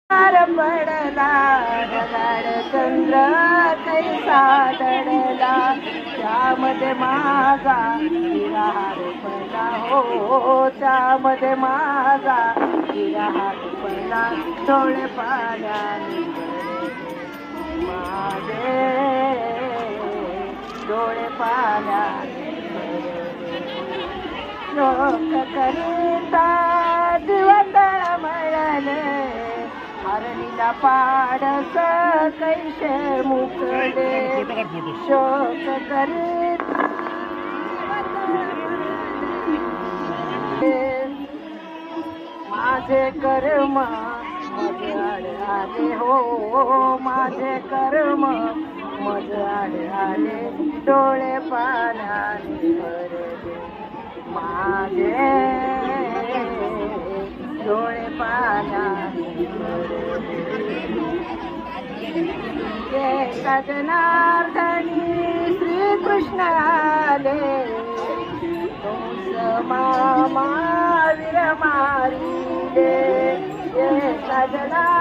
पडला ढगाळ चंद्र कैसा दडला त्यामध्ये माझा विराहार पडला हो त्यामध्ये माझा विराहार पडला डोळे पाण्याने माझे डोळे पाण्याने शोक करिता दिवस मिळाले हरणीला पाडस कैसे मुकले शोक करीत माझे कर्म मजाड आले हो माझे कर्म मजाड आले डोळे पाण्याने भरले माझे डोळे पाण्याने जनार्दनी श्रीकृष्ण आले तुमच मामा वीर मारिले जनार्दनी